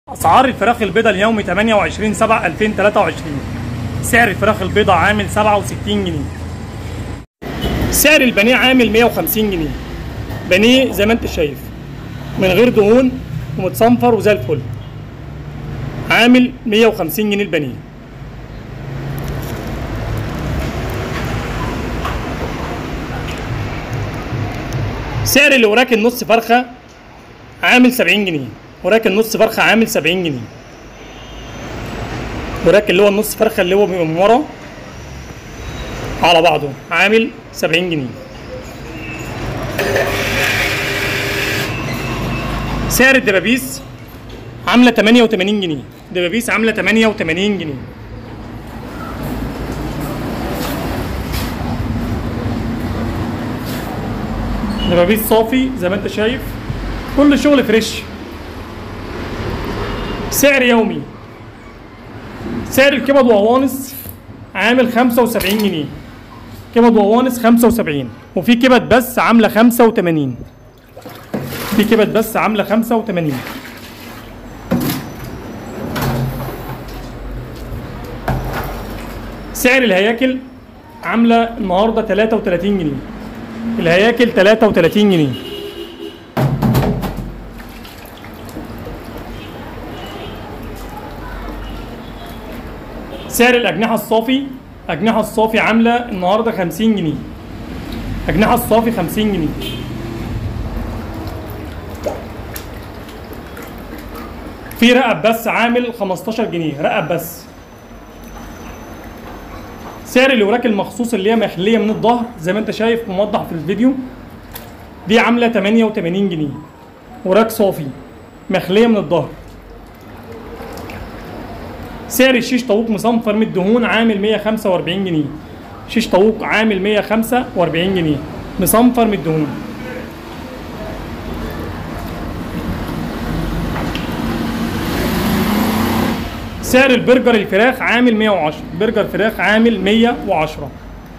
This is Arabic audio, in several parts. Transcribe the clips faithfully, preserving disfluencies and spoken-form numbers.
اسعار الفراخ البيضاء اليومي ثمانية وعشرين سبعة ألفين وثلاثة وعشرين. سعر الفراخ البيضاء عامل سبعة وستين جنيه. سعر البانيه عامل مية وخمسين جنيه. بانيه زي ما انت شايف من غير دهون ومتصنفر وزي الفل، عامل مية وخمسين جنيه البانيه. سعر اللي وراك النص فرخه عامل سبعين جنيه. وراك النص فرخه عامل سبعين جنيه. وراك اللي هو النص فرخه اللي هو من ورا على بعضه عامل سبعين جنيه. سعر الدبابيس عامله تمانية وتمانين جنيه. دبابيس عامله تمانية وتمانين جنيه. دبابيس صافي زي ما انت شايف، كل شغل فريش. سعر يومي. سعر الكبد وقوانص عامل خمسة وسبعين جنيه. كبد وقوانص خمسة وسبعين، وفي كبد بس عامله خمسة وتمانين. في كبد بس عامله خمسة وتمانين. سعر الهياكل عامله النهارده تلاتة وتلاتين جنيه. الهياكل تلاتة وتلاتين جنيه. سعر الأجنحة الصافي، أجنحة الصافي عاملة النهارده خمسين جنيه. أجنحة الصافي خمسين جنيه. في رقب بس عامل خمستاشر جنيه، رقب بس. سعر الوراك المخصوص اللي هي مخليه من الظهر زي ما انت شايف موضح في الفيديو، دي عامله تمانية وتمانين جنيه. وراك صافي مخليه من الظهر. سعر الشيش طاووق مصنفر من الدهون عامل مية وخمسة وأربعين جنيه. شيش طاووق عامل مية وخمسة وأربعين جنيه مصنفر من الدهون. سعر البرجر الفراخ عامل مية وعشرة. برجر فراخ عامل مية وعشرة.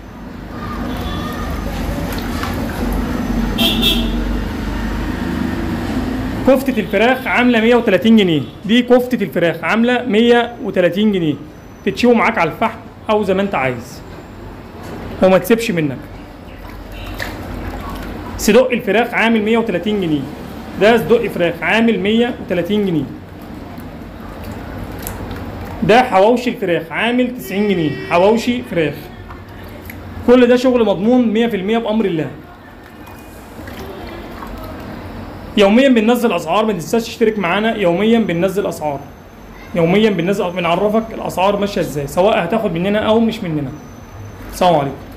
كفتة الفراخ عاملة مية وتلاتين جنيه. دي كفتة الفراخ عاملة مية وتلاتين جنيه، تتشوي معاك على الفحم أو زي ما أنت عايز وما تسيبش منك. صدق الفراخ عامل مية وتلاتين جنيه. ده صدق فراخ عامل مية وتلاتين جنيه. ده حواوشي الفراخ عامل تسعين جنيه. حواوشي فراخ. كل ده شغل مضمون مية في المية بأمر الله. يوميا بننزل اسعار، ما تنساش تشترك معانا. يوميا بننزل اسعار. يوميا بننزل بنعرفك الاسعار ماشيه ازاي، سواء هتاخد مننا او مش مننا. السلام عليكم.